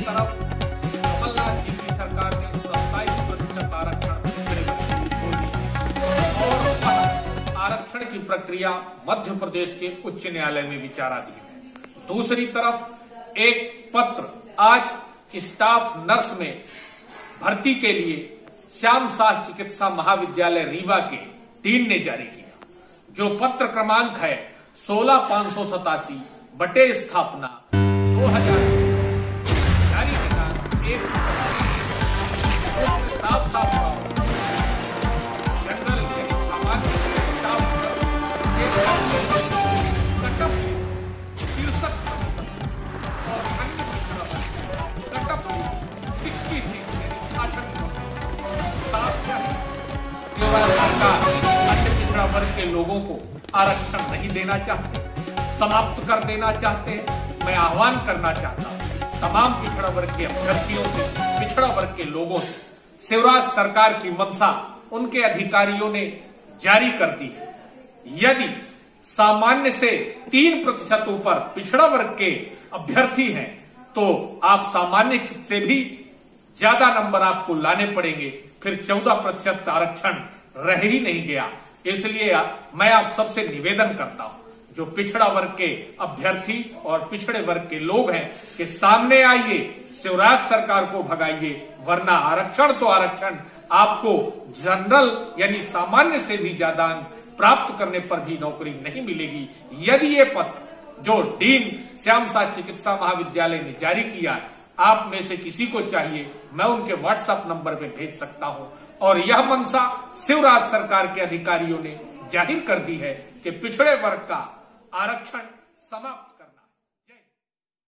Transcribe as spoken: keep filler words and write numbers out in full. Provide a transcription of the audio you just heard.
तरफ कमलनाथ जी की सरकार ने सत्ताईस प्रतिशत आरक्षण पिछड़े वर्ग को दिया और वह आरक्षण की प्रक्रिया मध्य प्रदेश के उच्च न्यायालय में विचाराधीन है। दूसरी तरफ एक पत्र आज स्टाफ नर्स में भर्ती के लिए श्याम शाह चिकित्सा महाविद्यालय रीवा के डीन ने जारी किया, जो पत्र क्रमांक है सोलह पांच सौ सतासी बटे स्थापना दो हजार जारी दिनांक एक साफ साफ जनरल यानी सामान्य स्टाफ कटअप तिरसठ प्रतिशत और अन्य पिछड़ा कटअप सिक्सटी सिक्स यानी छियासठ सरकार अन्य पिछड़ा वर्ग के लोगों को आरक्षण नहीं देना चाहते, समाप्त कर देना चाहते हैं। मैं आह्वान करना चाहता हूं तमाम पिछड़ा वर्ग के अभ्यर्थियों से, पिछड़ा वर्ग के लोगों से, शिवराज सरकार की मंशा उनके अधिकारियों ने जारी कर दी है। यदि सामान्य से तीन प्रतिशत ऊपर पिछड़ा वर्ग के अभ्यर्थी हैं तो आप सामान्य से भी ज्यादा नंबर आपको लाने पड़ेंगे, फिर चौदह प्रतिशत आरक्षण रह ही नहीं गया। इसलिए मैं आप सबसे निवेदन करता हूं, जो पिछड़ा वर्ग के अभ्यर्थी और पिछड़े वर्ग के लोग हैं कि सामने आइए, शिवराज सरकार को भगाइए, वरना आरक्षण तो आरक्षण आपको जनरल यानी सामान्य से भी ज्यादा अंक प्राप्त करने पर भी नौकरी नहीं मिलेगी। यदि ये पत्र जो डीन श्याम शाह चिकित्सा महाविद्यालय ने जारी किया है आप में से किसी को चाहिए, मैं उनके व्हाट्सएप नंबर पे भेज सकता हूं। और यह मंशा शिवराज सरकार के अधिकारियों ने जाहिर कर दी है कि पिछड़े वर्ग का आरक्षण समाप्त